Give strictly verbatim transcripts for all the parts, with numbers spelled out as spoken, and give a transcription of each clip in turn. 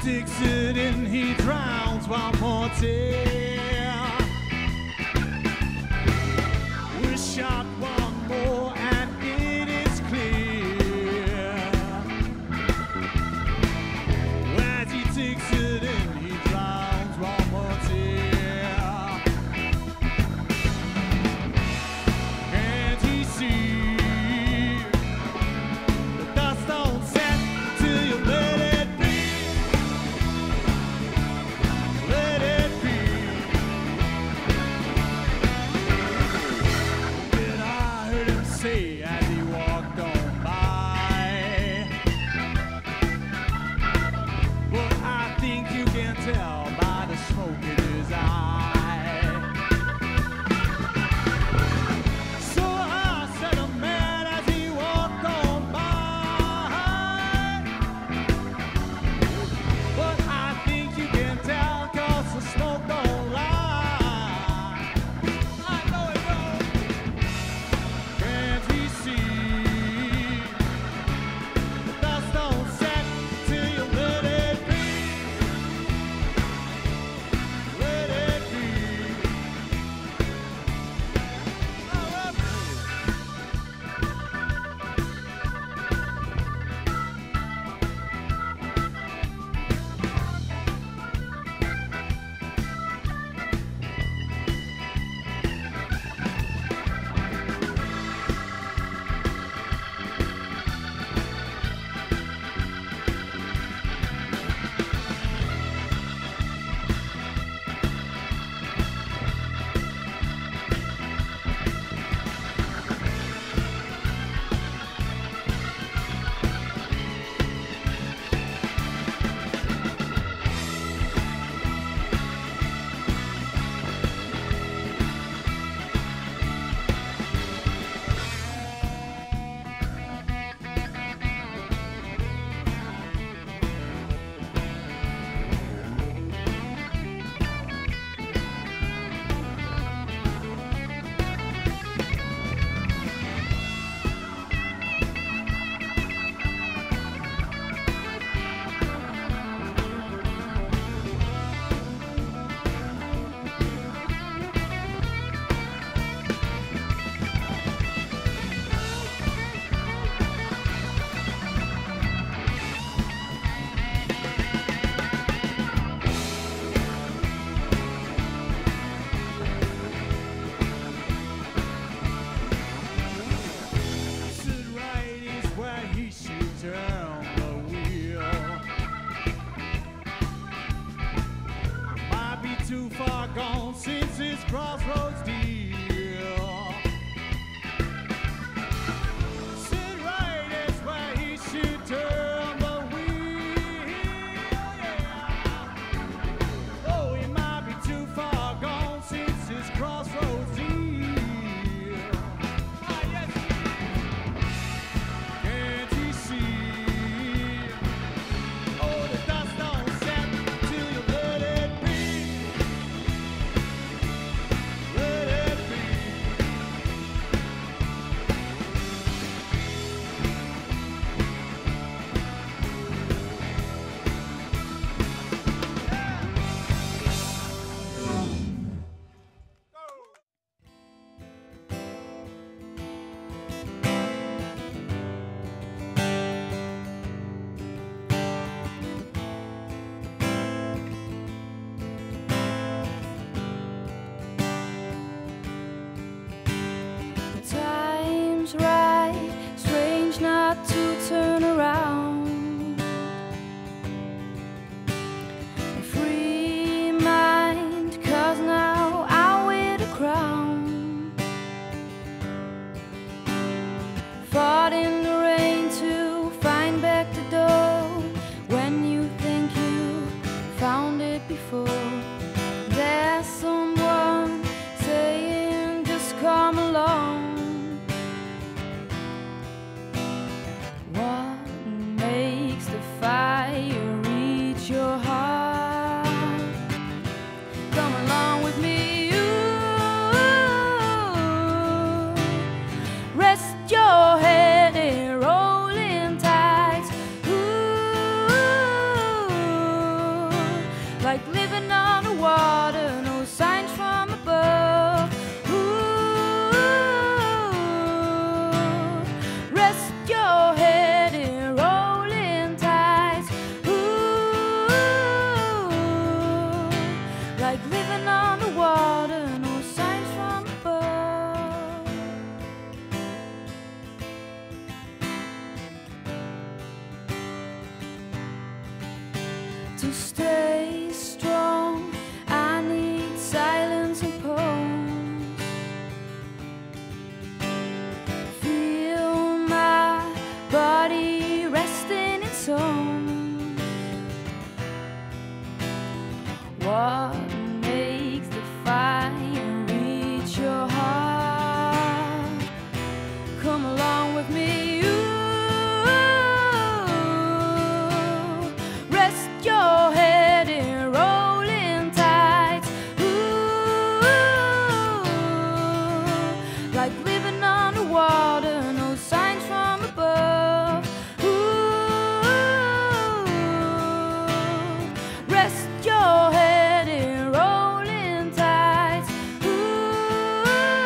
takes it and he drowns one more tear. We shot one more and it is clear. As he takes it and he drowns one more tear. Can't he see the dust don't set till you let it be? Let it be. Get stay strong, I need silence and poems. Feel my body resting in songs. What makes the fire reach your heart? Come along with me. Like living underwater, no signs from above. Ooh, rest your head in rolling tides. Ooh,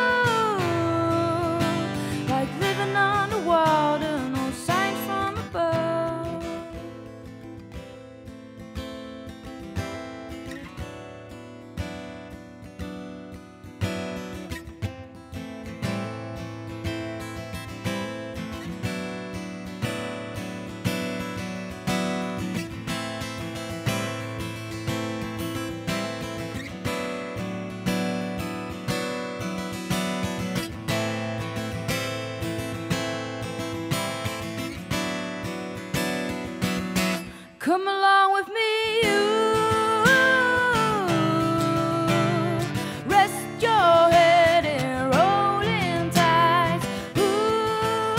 like living underwater, no signs from above. Come along with me, ooh, rest your head in rolling tides. Ooh,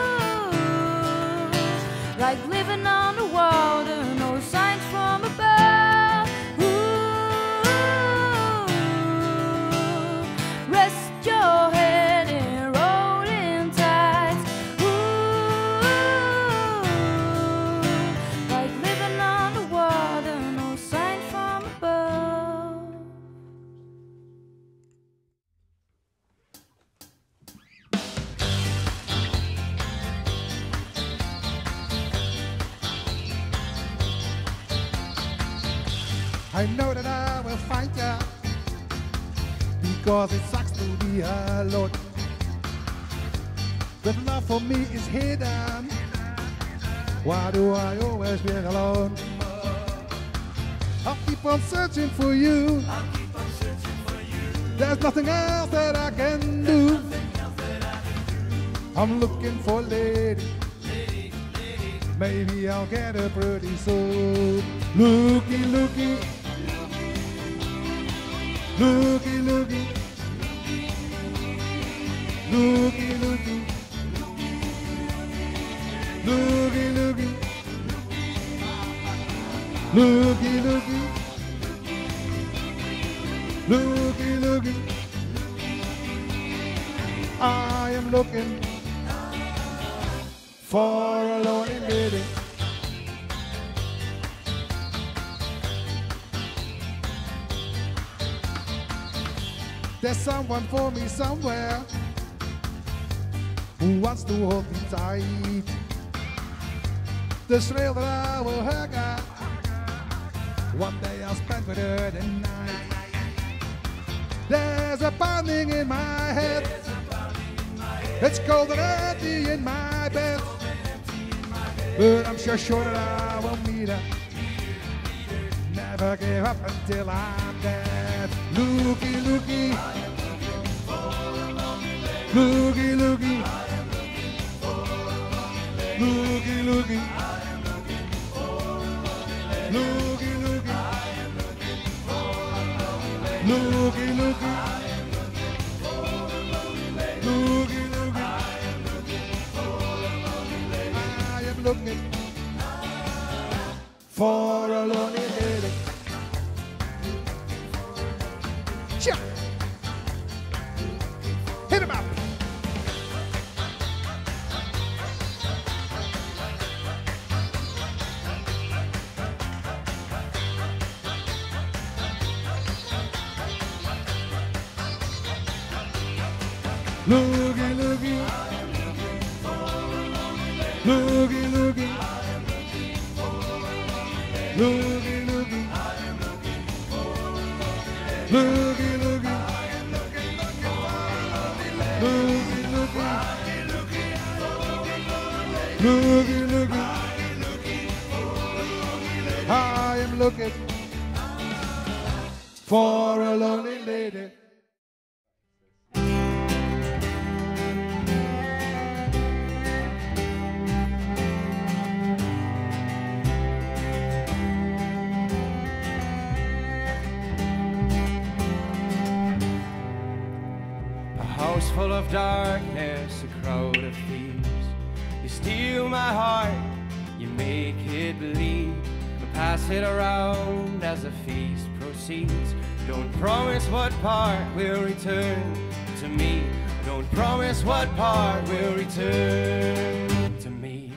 like living underwater, no signs from above. Ooh, rest your head in rolling tides. Ooh, like living underwater, no signs from above. I know that I will find ya, because it sucks to be alone. But love for me is hidden. Why do I always be alone? I'll keep on searching for you. There's nothing else that I can do. I'm looking for a lady. Maybe I'll get her pretty soon. Looky, looky. Looky, looky. Looky, looky. Looky, looky. Looky, looky. Looky, looky. I am looking for a lonely lady. There's someone for me somewhere who wants to hold me tight. The trail that I will hug at, one day I'll spend with her the night. There's a pounding in my head. It's cold and empty in my bed. But I'm sure sure that I will meet her. Never give up until I'm dead. Looky, looky. Looky, looky. Looky, looky. Looky, looky. Looky, looky. Looky, looky. I am looking for a lonely lady. Cha! Hit him up! Looky, looky. Looky, looky. Looky, looky. Looky, looky. Looky, looky. Looky, looky. I am looking for a lonely lady. House full of darkness, a crowd of thieves. You steal my heart, you make it bleed, but pass it around as the feast proceeds. Don't promise what part will return to me. Don't promise what part will return to me.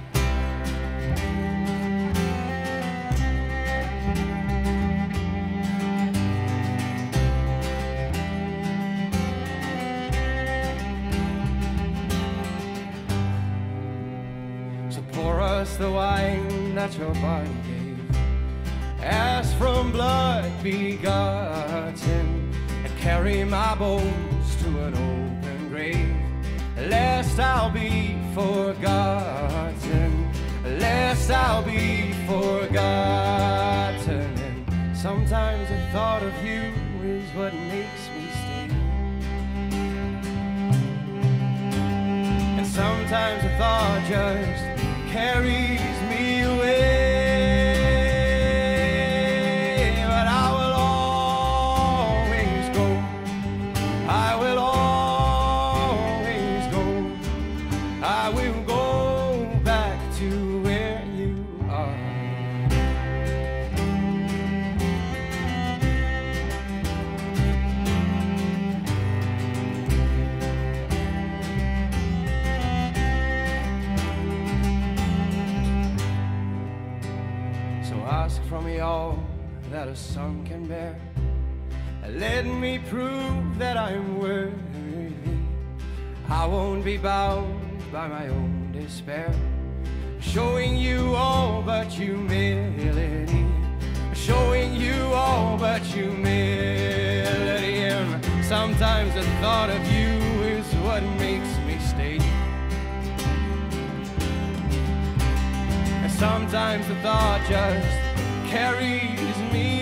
Pour us the wine that your body gave, as from blood begotten, and carry my bones to an open grave, lest I'll be forgotten, lest I'll be forgotten. And sometimes the thought of you is what makes me stay, and sometimes the thought just carries me away, but I will always go, I will always go, I will go back to where you are. Ask from me all that a son can bear, let me prove that I'm worthy. I won't be bound by my own despair, showing you all but humility, showing you all but humility. And sometimes the thought of you is what makes me stay, and sometimes the thought just carries me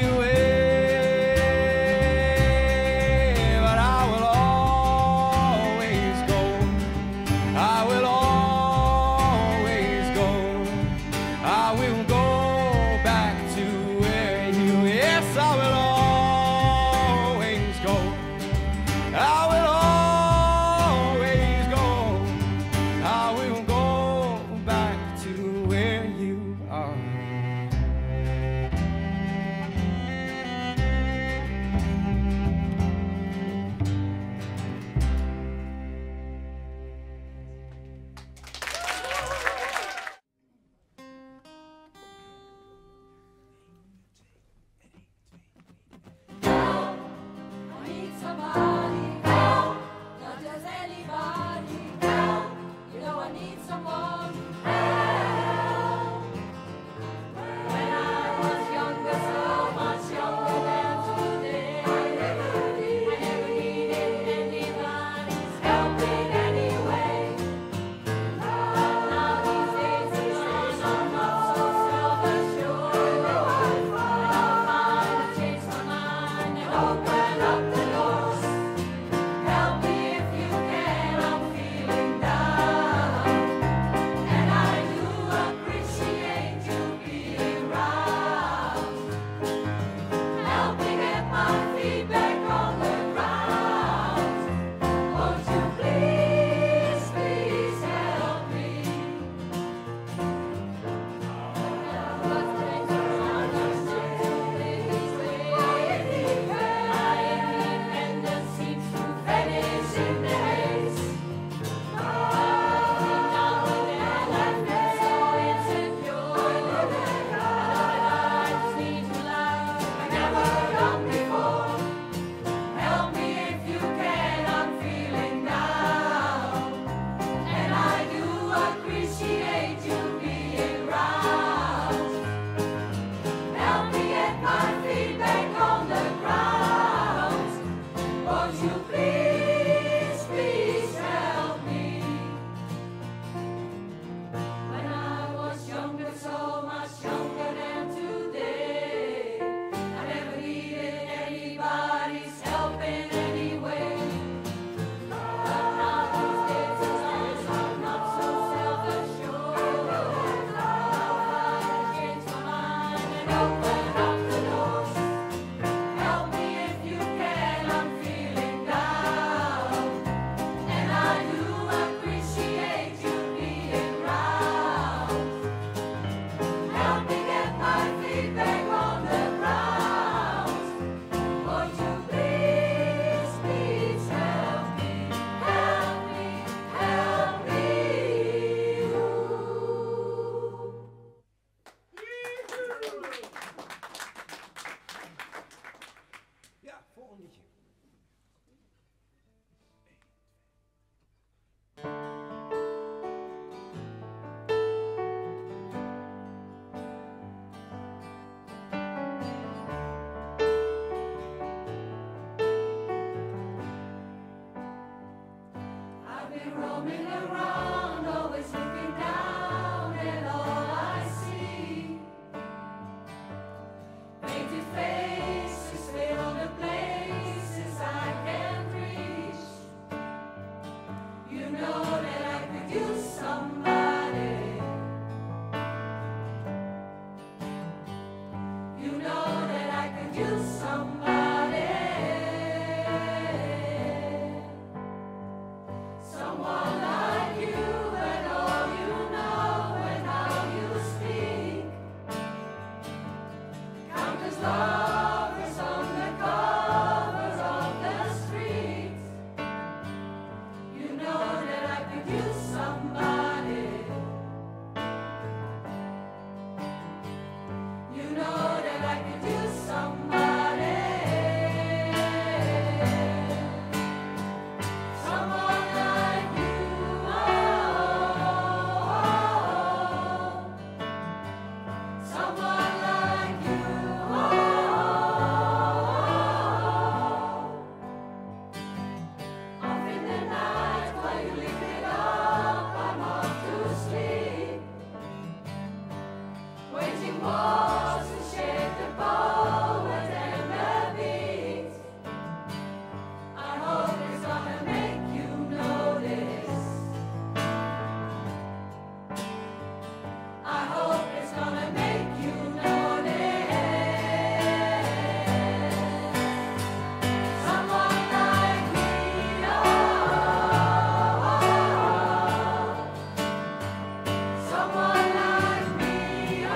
away, but I will always go, I will always go, I will go back to where you, yes, I will always go, I will always go, I will go back to where you are. roaming around, always looking down, and all I see, painted faces fill the places I can't reach. You know that I could use somebody. You know that I could use somebody. Someone like you, and all you know and how you speak. Countless lovers on the covers of the streets. You know that I could use somebody. You know that I could use somebody. Someone like you. Oh, someone like you. Oh, off in the night while you leave it up, I'm off to sleep. Waging wars to shake the poet and the beat. I hope it's gonna make you notice. I hope it's gonna make you notice. Someone like me, oh, someone like me, oh.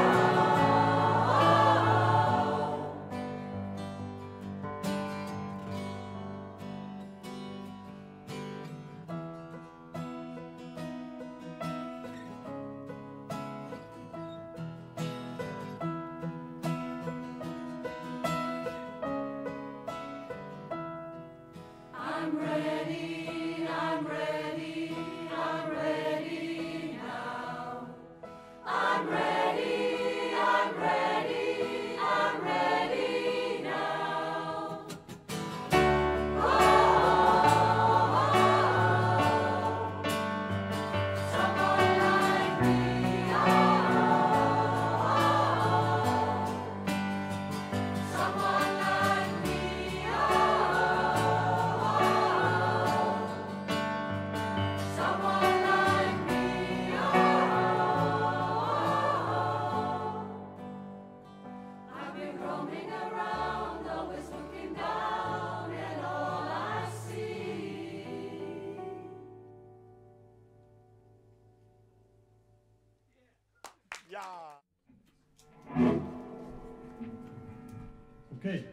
I'm ready, I'm ready, I'm ready now. I'm ready, I'm ready, I'm ready now. Oh, someone like me, oh, someone like me, oh, someone like me, oh. I've been roaming around, always looking down, and all I see. Okay.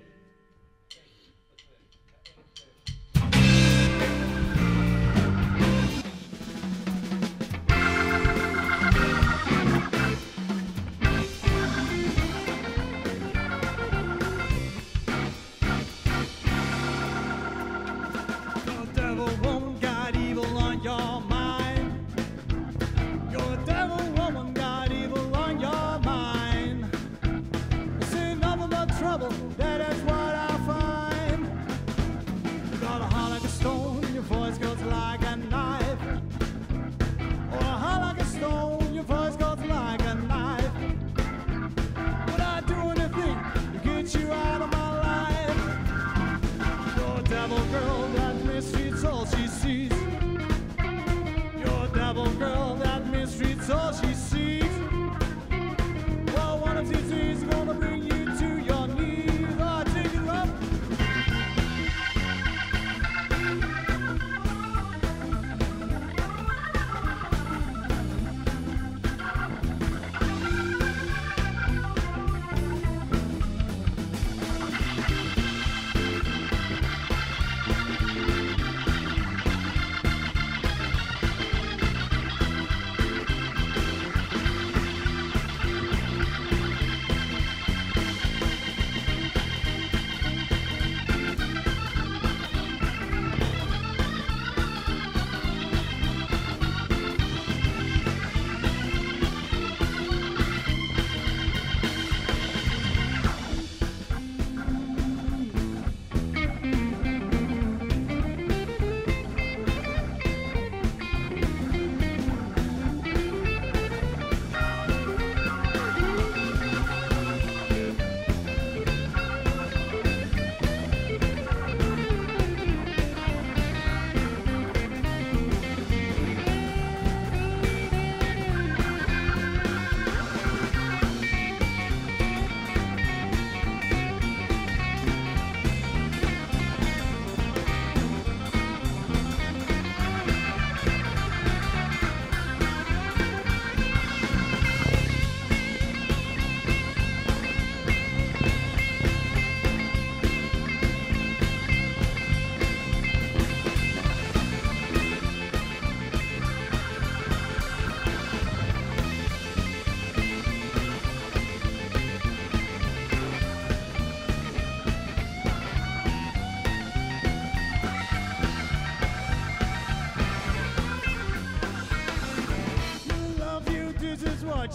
Your devil woman got evil on your mind. Your devil woman got evil on your mind. It's nothing but trouble, that is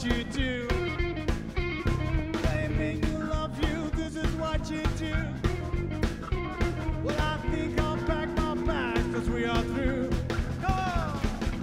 you do. They make you love you, this is what you do. Well, I think I'll pack my bags, cause we are through. Go on!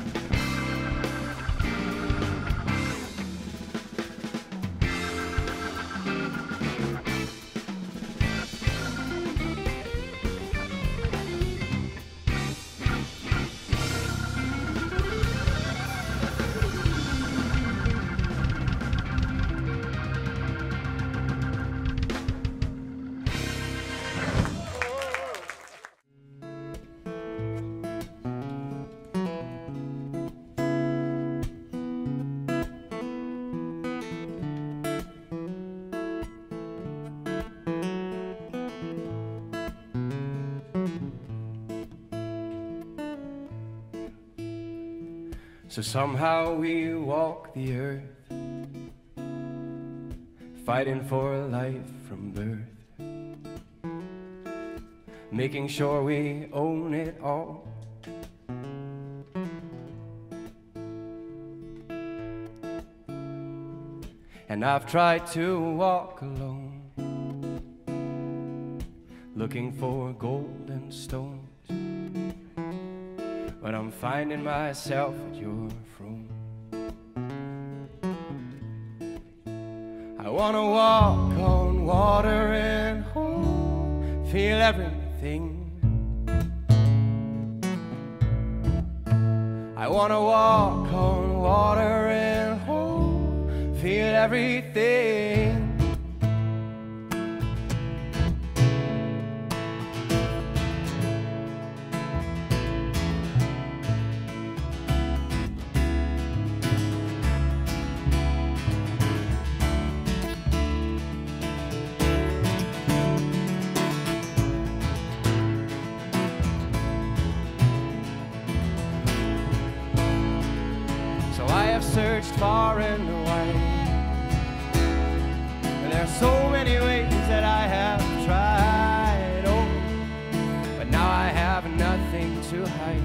So somehow we walk the earth, fighting for life from birth, making sure we own it all. And I've tried to walk alone, looking for golden stones, but I'm finding myself at your throne. I wanna walk on water and hold, feel everything. I wanna walk on water and hold, feel everything. Searched far and wide, and there are so many ways that I have tried, oh, but now I have nothing to hide.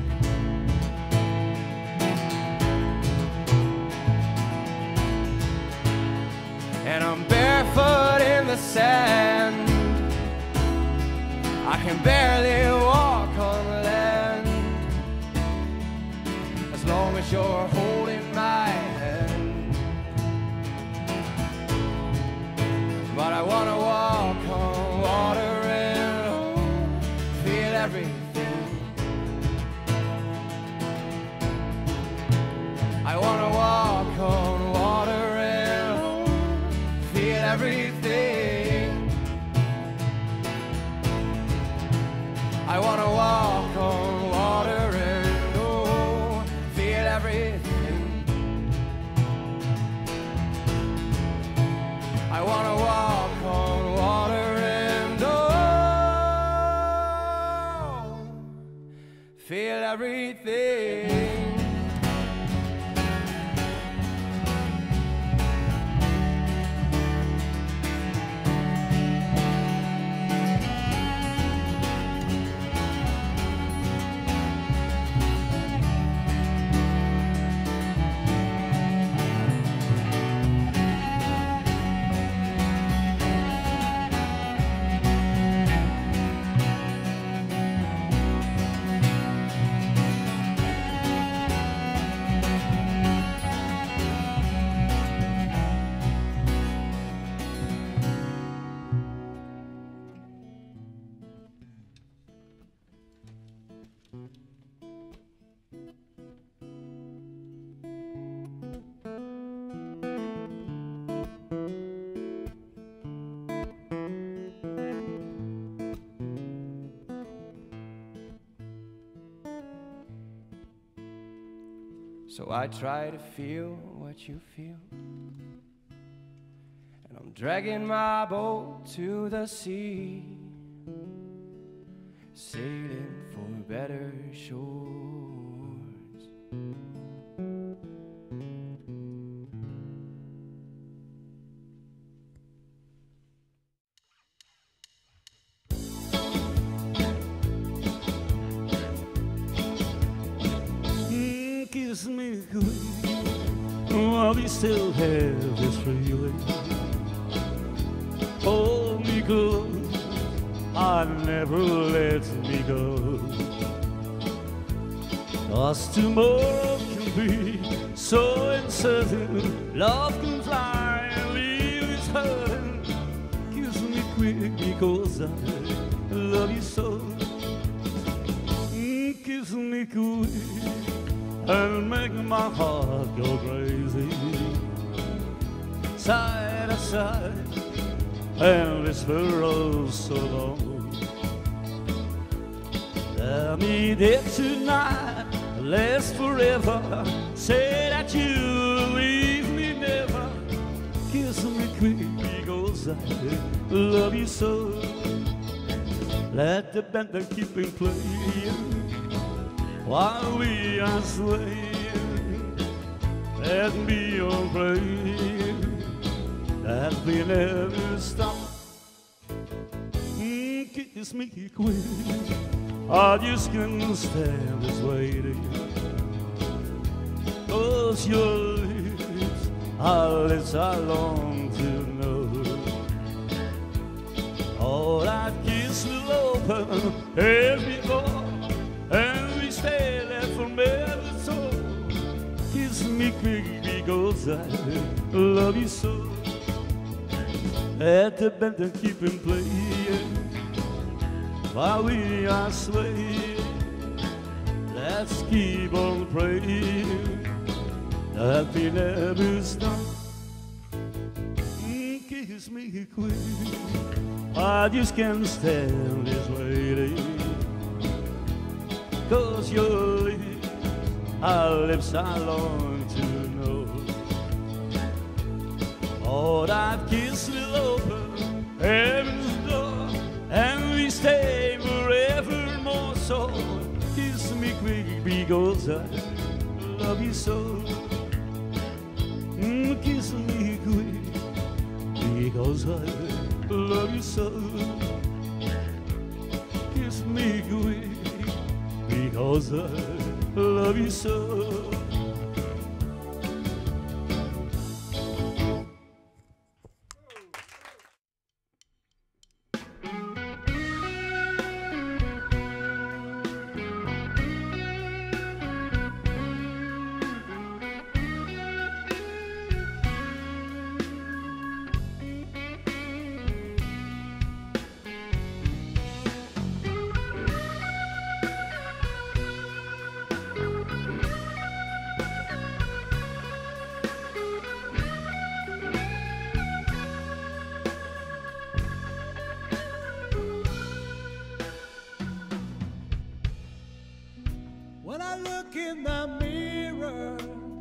And I'm barefoot in the sand, I can barely walk on land, as long as you're holding my hand. But I wanna walk on water and oh, feel everything. I wanna walk on water and oh, feel everything. I wanna walk on water and oh, feel everything. I wanna walk on water and oh, feel everything. So I try to feel what you feel, and I'm dragging my boat to the sea, sailing for better shores. Mm, kiss me good, walk love you still have this feeling. Hold me close, I never let me go. Cause tomorrow can be so uncertain. Love can fly and leave its hurting. Kiss me quick because I love you so. Mm, kiss me quick and make my heart go crazy. Side to side and whisper oh so long. Tell me that tonight lasts forever. Say that you'll leave me never. Kiss me quick because I love you so. Let the band keep on playing while we are swaying. Let me on praying that we never stop. Mm, kiss me quick, I just can't stand this waiting. Cause your lips are lips I long to know. All that kiss will open every door, and we stay there forever. So kiss me quick because I love you so. Let the band and keep on playing while we are swaying. Let's keep on praying that we never stop. Mm, kiss me quick, I just can't stand this waiting. Cause your lips are lips I long to know. Oh, that kiss will open heaven's door, and we stay forevermore. So kiss me quick because I love you so. Mm, kiss me quick because I love you so. Kiss me quick because I love you so. When I look in the mirror,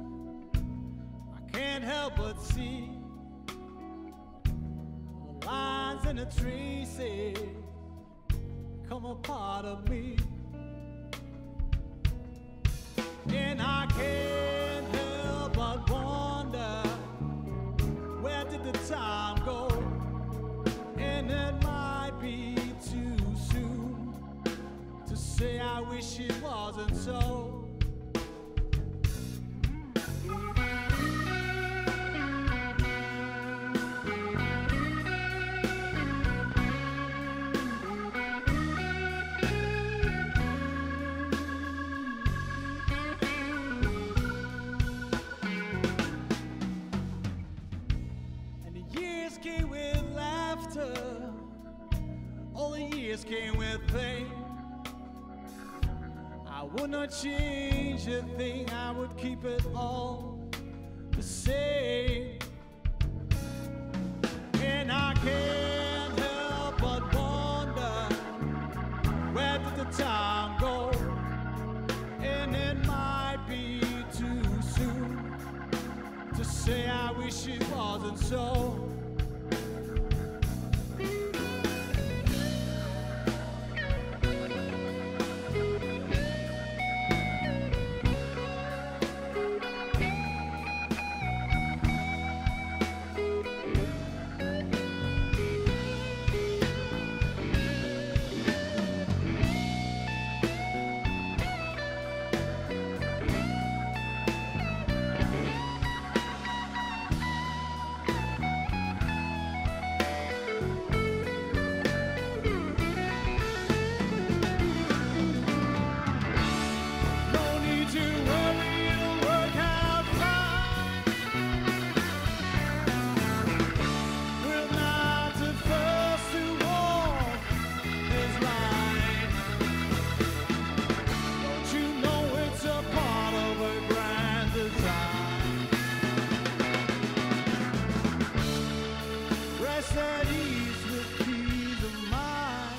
I can't help but see the lines and the traces come a part of me, and I can't help but wonder, where did the time go? And it might be too soon to say I wish it wasn't so. And the years came with laughter, all the years came with pain. I would not change a thing, I would keep it all the same. And I can't help but wonder, where did the time go? And it might be too soon to say I wish it wasn't so. rest at ease with peace of mind.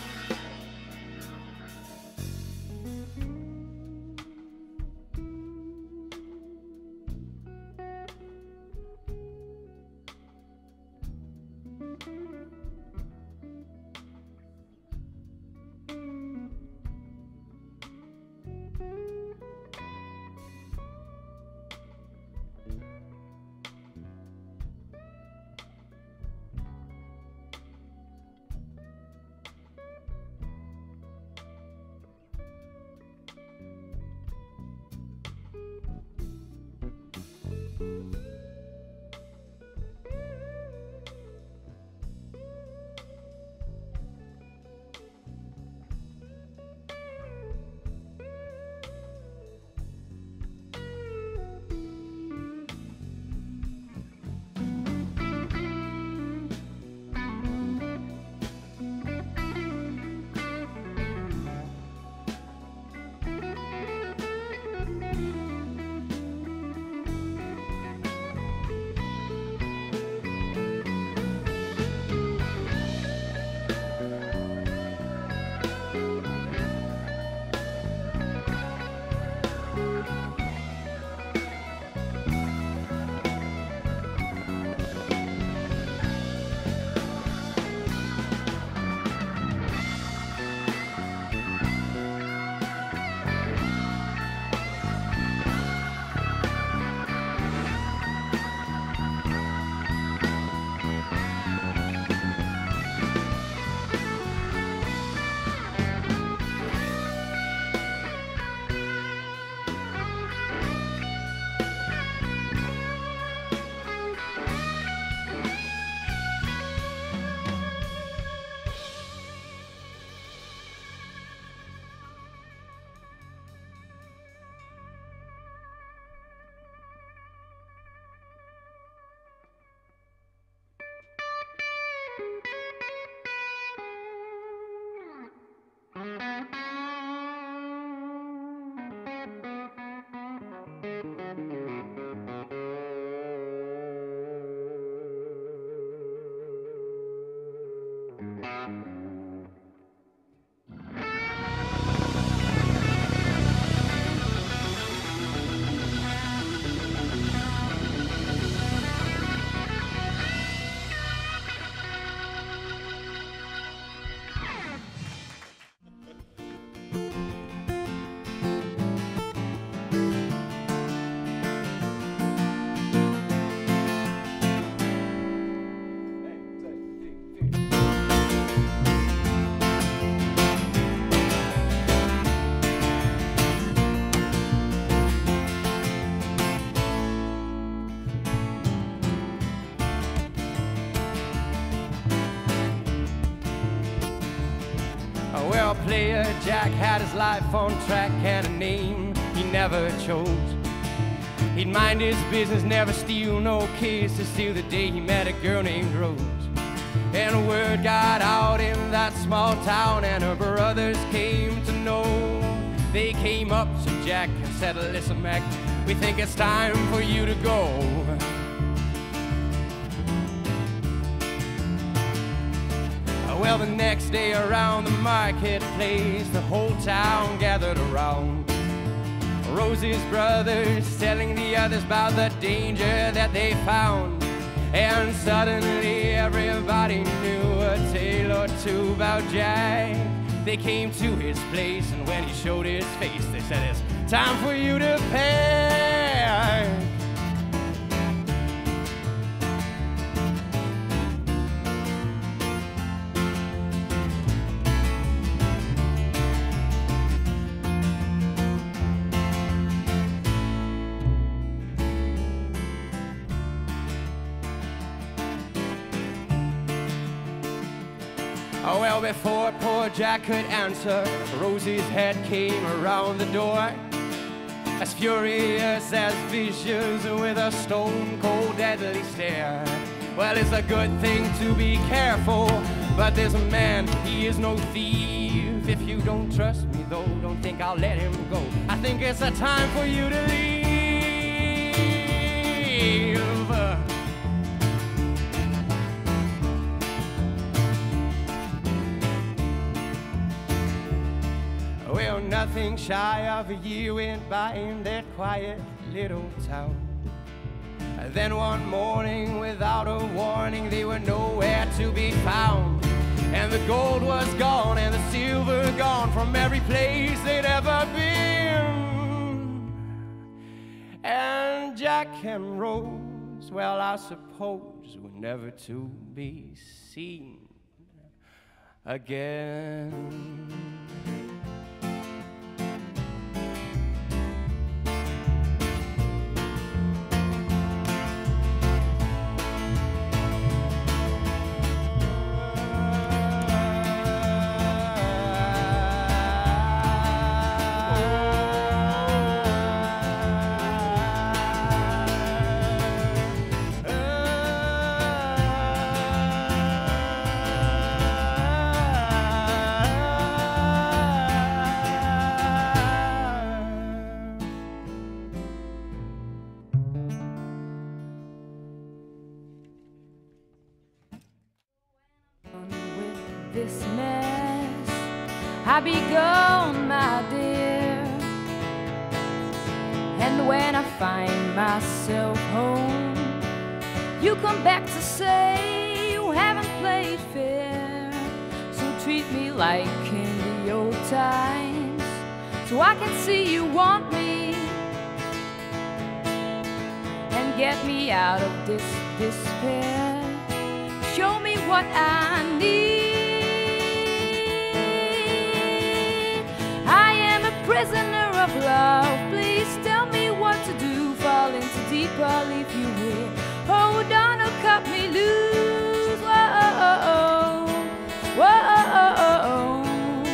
Well, player Jack had his life on track and a name he never chose. He'd mind his business, never steal no kisses, till the day he met a girl named Rose. And word got out in that small town, and her brothers came to know. They came up to Jack and said, "Listen, Mac, we think it's time for you to go." Well, the next day around the marketplace, the whole town gathered around. Rosie's brothers telling the others about the danger that they found. And suddenly everybody knew a tale or two about Jack. They came to his place, and when he showed his face, they said, "It's time for you to pay." Oh, well, before poor Jack could answer, Rosie's head came around the door, as furious as vicious with a stone-cold deadly stare. Well, it's a good thing to be careful, but this man, he is no thief. If you don't trust me, though, don't think I'll let him go. I think it's a time for you to leave. nothing shy of a year went by in that quiet little town. Then one morning, without a warning, they were nowhere to be found. And the gold was gone and the silver gone from every place they'd ever been. And Jack and Rose, well, I suppose were never to be seen again. This mess, I be gone, my dear. And when I find myself home, you come back to say you haven't played fair. So treat me like in the old times, so I can see you want me and get me out of this despair. Show me what I need. Prisoner of love, please tell me what to do. Fall into deep, I'll leave you here. Hold on or cut me loose. Whoa, whoa.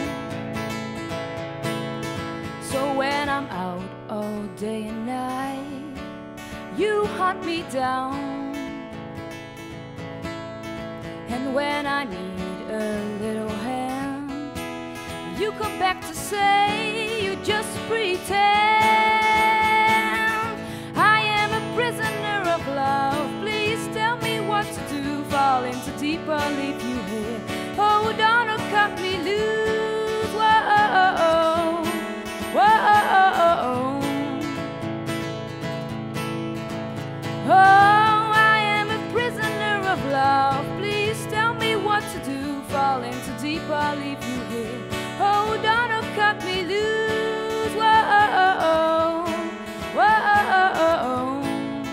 So when I'm out all day and night, you hunt me down. And when I need a little hand, you come back to say you just pretend. I am a prisoner of love, please tell me what to do. Fall into deep, I'll leave you here. Hold on or cut me loose. Whoa, whoa. Oh, I am a prisoner of love, please tell me what to do. Fall into deep, I'll leave you here. Hold on or cut me loose. Whoa, whoa.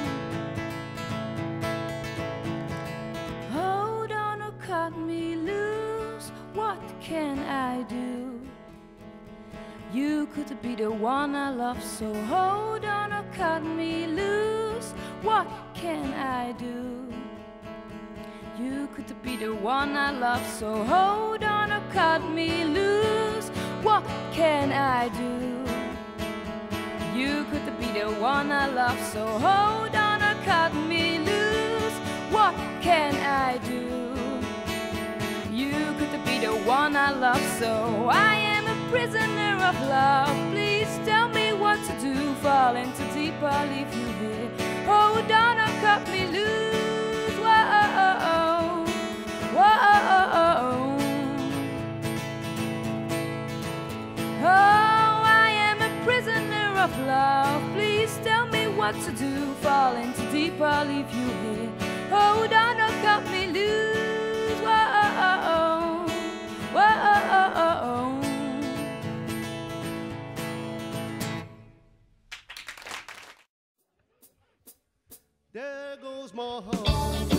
Hold on or cut me loose. What can I do? You could be the one I love, so hold on or cut me loose. What can I do? You could be the one I love, so hold on or cut me loose. What can I do? You could be the one I love, so hold on or cut me loose. What can I do? You could be the one I love, so I am a prisoner of love. Please tell me what to do. Fall into deep, I'll leave you here. Hold on or cut me loose. Whoa, whoa. Oh, I am a prisoner of love. Please tell me what to do. Fall into deep, I'll leave you here. Hold on or cut me loose. Whoa, whoa. There goes my heart,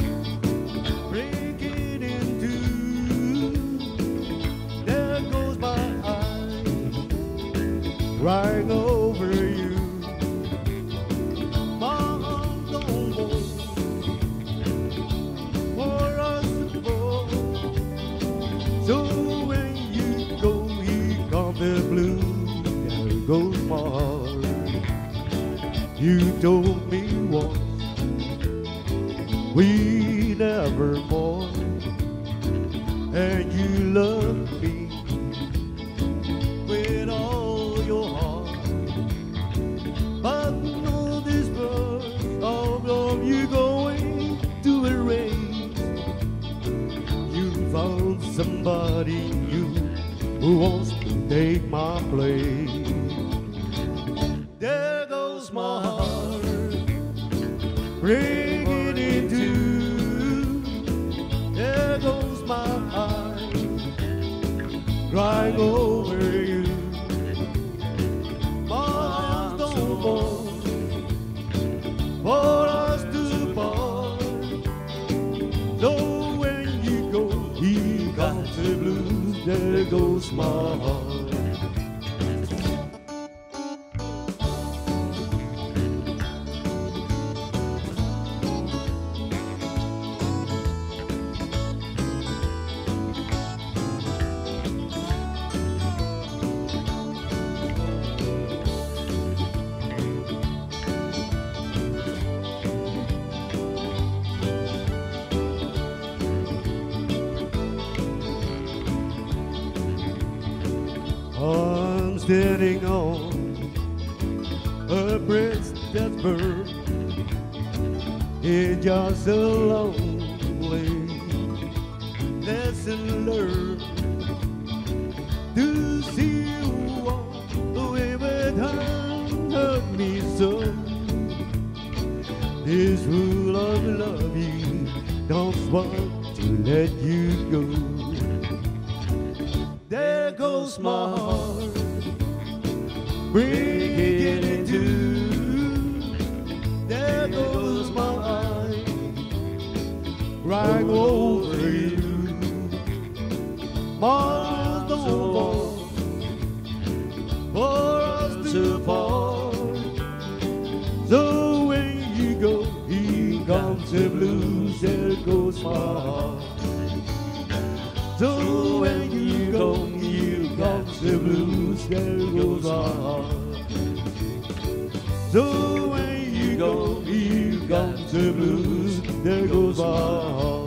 breaking in two. There goes my eyes, crying over you. My arms don't hold for us both. So when you go, here comes the blues. There goes my heart. You told me once we never more, and you love me with all your heart. But no, this verse of love you going to erase. You found somebody new who wants to take my place. There goes my heart, breaking in two. There goes my eyes, crying over you. Miles don't fall for us to part. So when you go, here comes the blues. There goes my heart. I'm standing on a bridge that's burned. It's just a lonely lesson learned to see you walk away without hurt me so. This rule of love you don't want to let you go. There goes my heart, breaking in two. There goes my eye, crying over you. Miles don't fall for us to part. So when you go, here comes the blues. There goes my heart. So when you go, you got the blues, there goes our heart. So when you go, you got the blues, there goes our heart.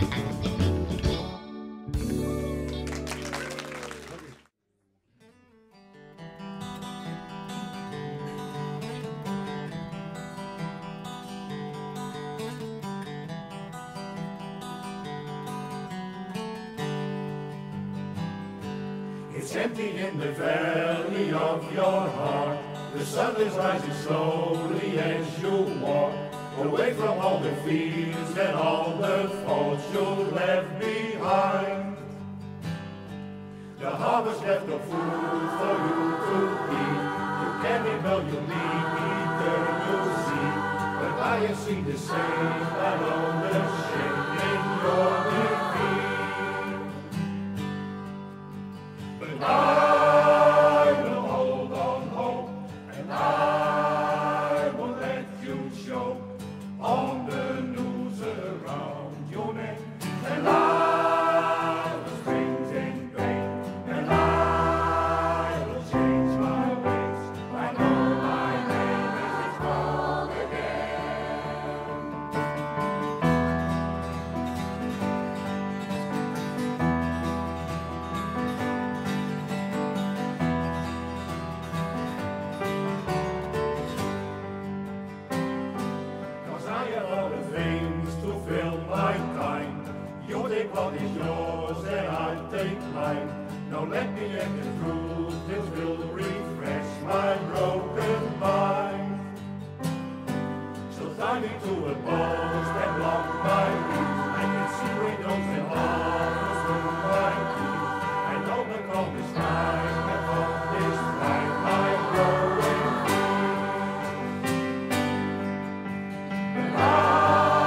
It's empty in the valley of your heart. The sun is rising slowly as you walk away from all the fears and all the faults you left behind. The harvest left no food for you to eat. You can't rebel, you need eternal seed. But I have seen the same, I know the shame in your defeat. But I will hold on hope, and I will let you choke on the noose around your neck. And I will scream in pain, and I will change my ways. I know my name is called what is yours and I'll take mine. Now let me get the truth, this will refresh my broken mind. So tie me to a post and block my view. I can see windows and offers through my keys. I know the call is mine, the call is mine, my growing free. And I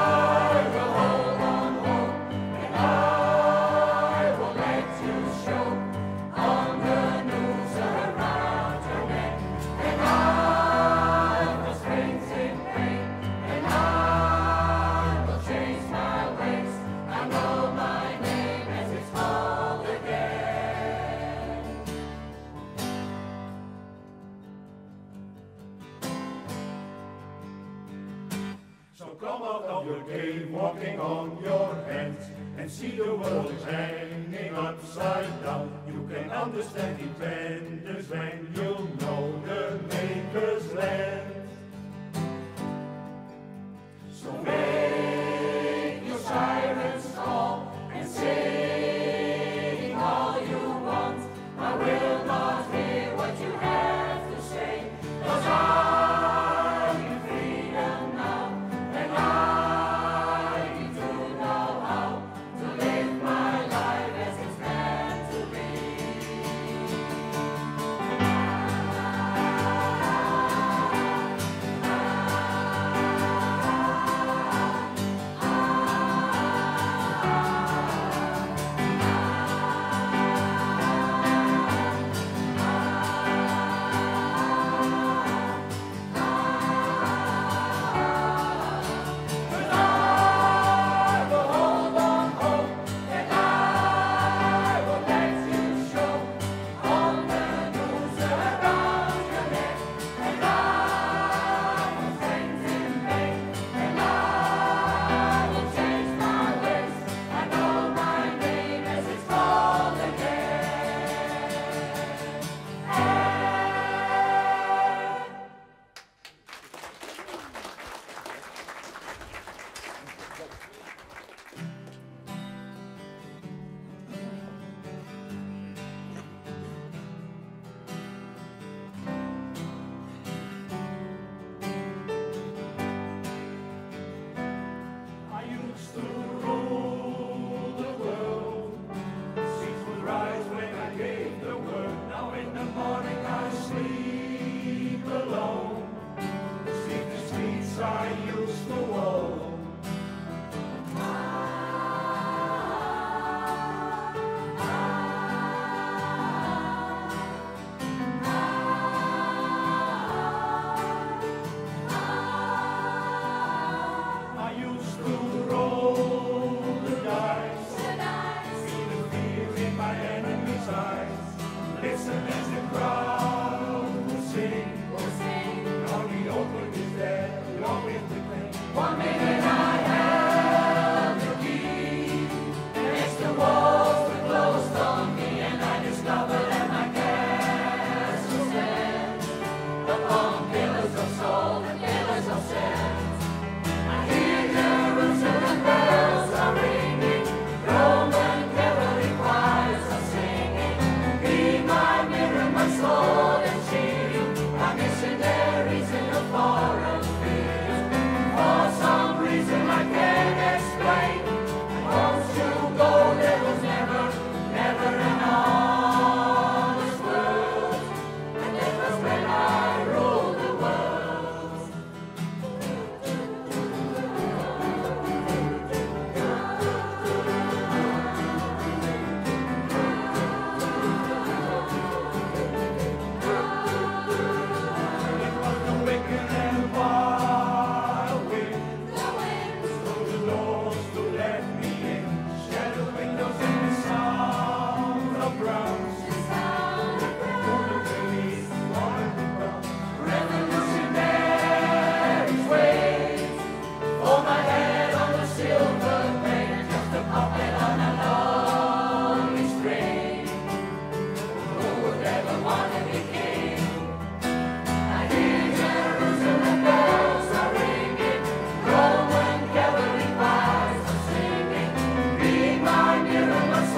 come out of your cave, walking on your hands, and see the world is hanging upside down. You can understand independence when you know the Maker's land. So make your sirens call and sing all you want. I will not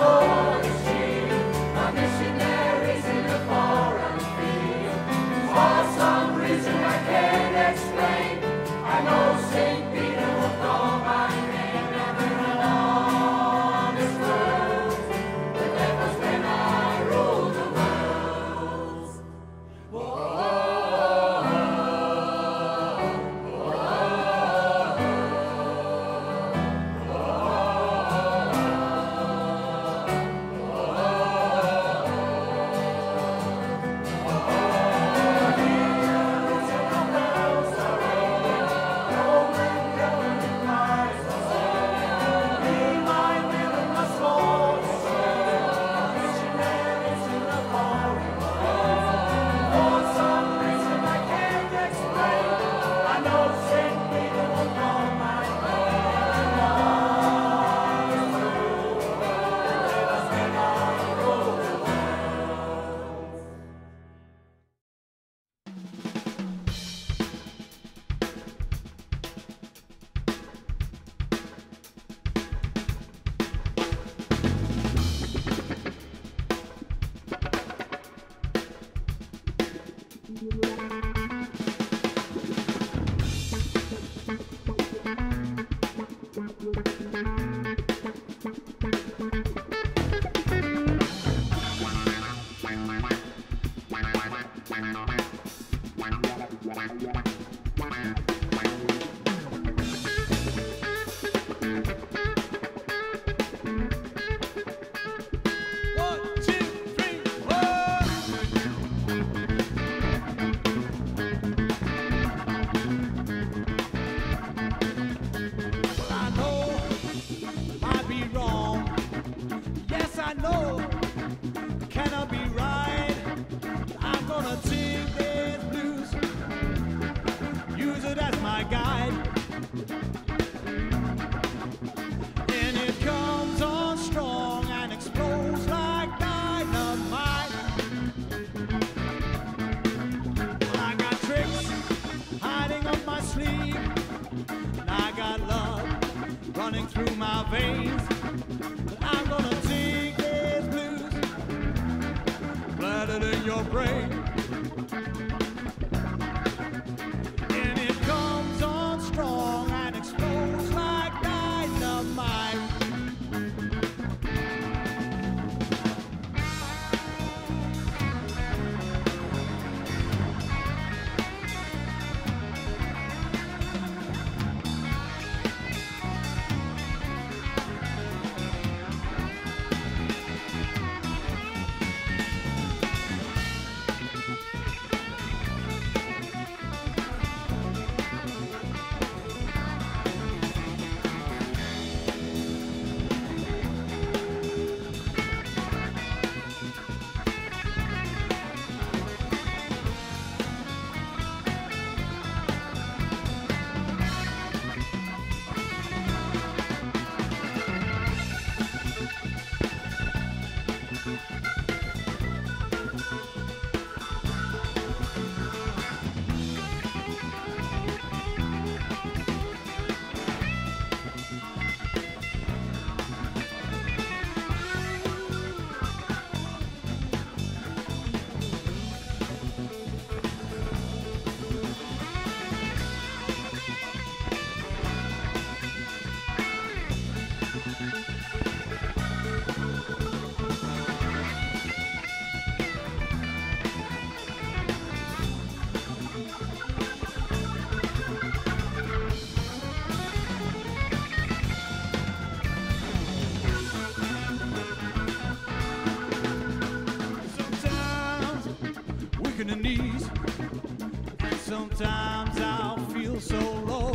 Sometimes I'll feel so low.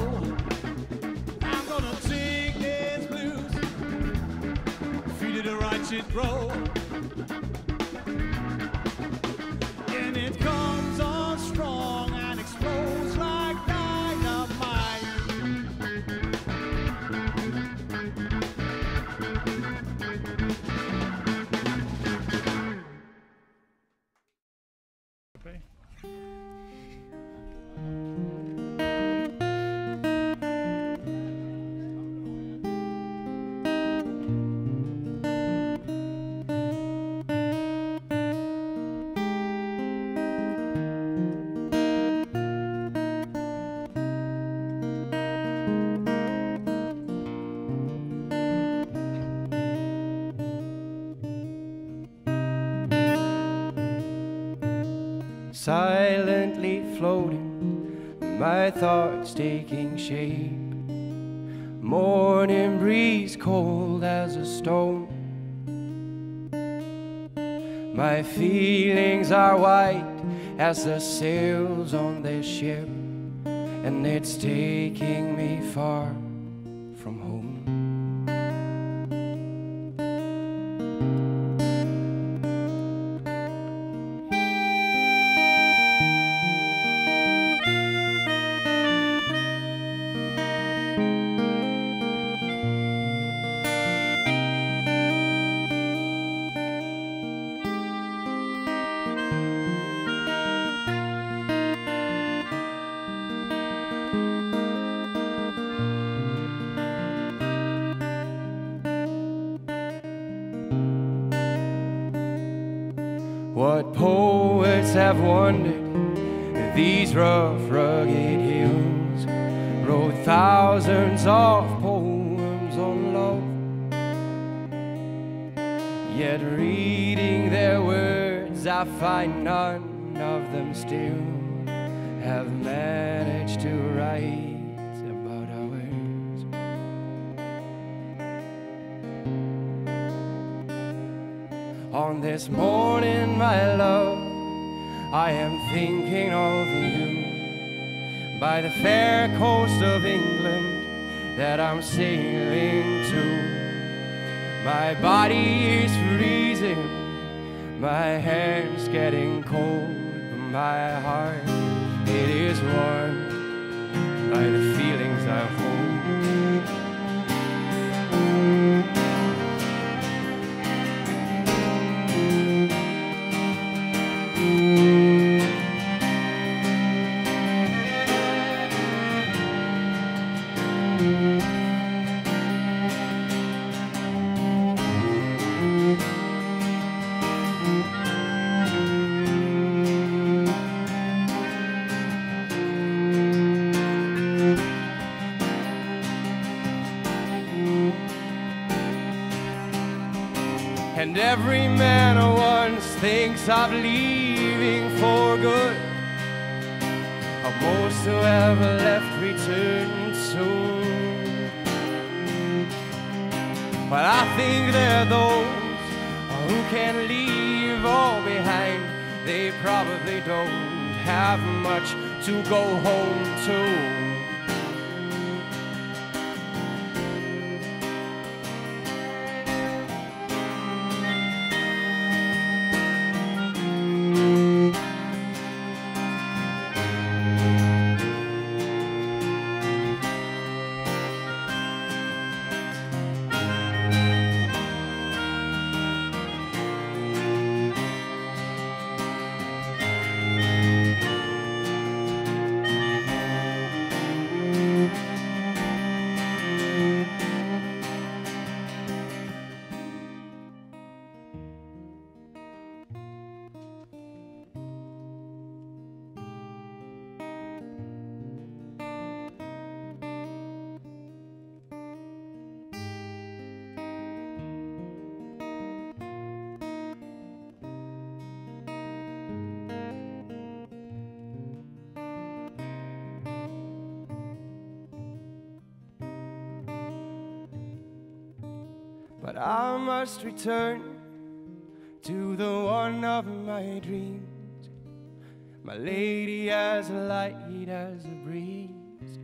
I'm gonna take this blues, feed it a right shit grow. And it comes on strong and explodes like dynamite. Okay. silently floating, my thoughts taking shape. Morning breeze cold as a stone. My feelings are white as the sails on this ship, and it's taking me far from home. What poets have wandered these rough, rugged hills, wrote thousands of poems on love. Yet reading their words, I find none of them still have managed to write about ours. On this morning, my love, I am thinking of you by the fair coast of England that I'm sailing to. My body is freezing, my hands getting cold, but my heart, it is warmed by the feelings I hold. And every man once thinks of leaving for good, of most who ever left return soon. But I think there are those who can leave all behind. They probably don't have much to go home to. But I must return to the one of my dreams, my lady as light as a breeze.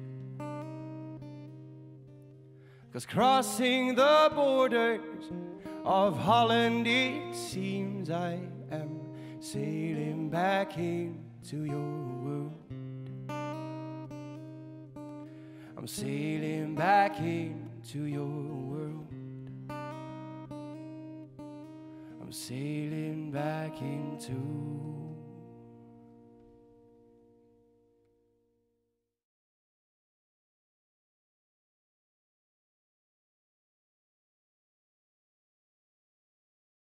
'Cause crossing the borders of Holland, it seems I am sailing back into your world. I'm sailing back into your world. I'm sailing back into